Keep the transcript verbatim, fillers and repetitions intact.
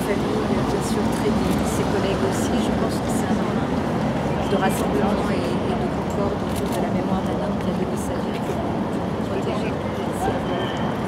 famille, bien sûr, très liée, ses collègues aussi. Je pense que c'est un moment de rassemblement et, et de concorde autour de la mémoire d'un homme qui a donné sa vie pour protéger.